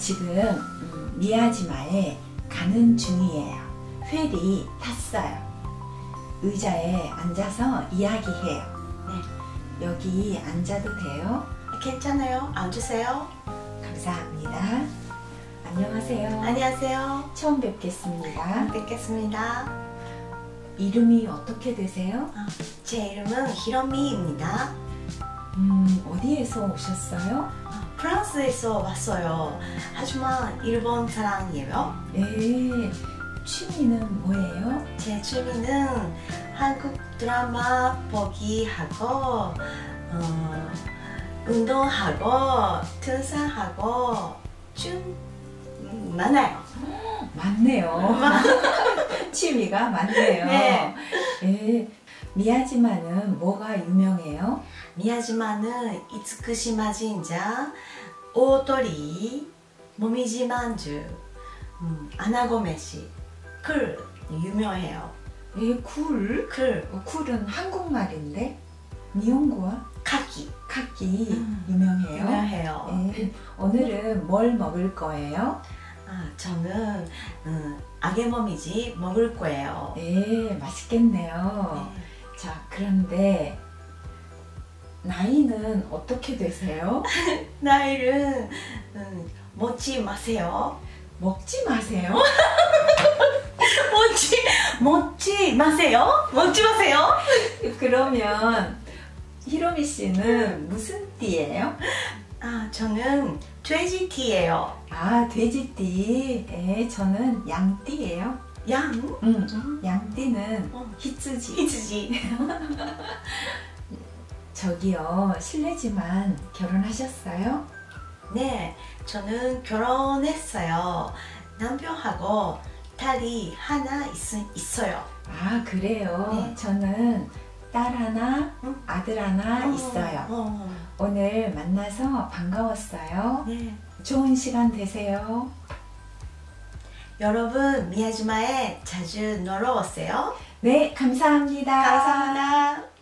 지금 미야지마에 가는 중이에요. 페리 탔어요. 의자에 앉아서 이야기해요. 네. 여기 앉아도 돼요? 괜찮아요. 앉으세요. 감사합니다. 안녕하세요. 안녕하세요. 처음 뵙겠습니다. 뵙겠습니다. 이름이 어떻게 되세요? 제 이름은 히로미입니다. 어디에서 오셨어요? 프랑스에서 왔어요. 하지만 일본 사람이에요. 네. 취미는 뭐예요? 제 취미는 한국 드라마 보기 하고 운동하고 등산하고 좀 많아요. 많네요. 취미가 많네요. 네. 네. 미야지마는 뭐가 유명해요? 미야지마는 이츠쿠시마 진짜, 오토리, 모미지 만주, 아나고메시, 쿨 유명해요. 예, 쿨? 쿨은 한국말인데? 니혼고와? 카키 유명해요. 유명해요. 예, 오늘은 뭘 먹을 거예요? 저는 아게모미지 먹을 거예요. 네, 맛있겠네요. 네. 자, 그런데 나이는 어떻게 되세요? 나이를 먹지 마세요. 먹지 마세요? 먹지 마세요. 먹지 마세요. 그러면 히로미 씨는 무슨 띠예요? 저는 돼지띠예요. 돼지띠. 네, 저는 양띠예요. 양? 양띠는 히츠지. 이츠지. 저기요, 실례지만 결혼하셨어요? 네, 저는 결혼했어요. 남편하고 딸이 하나 있어요. 그래요? 네. 저는 딸 하나, 아들 하나 있어요. 오늘 만나서 반가웠어요. 네. 좋은 시간 되세요. 여러분, 미야지마에 자주 놀러 오세요. 네, 감사합니다. 감사합니다.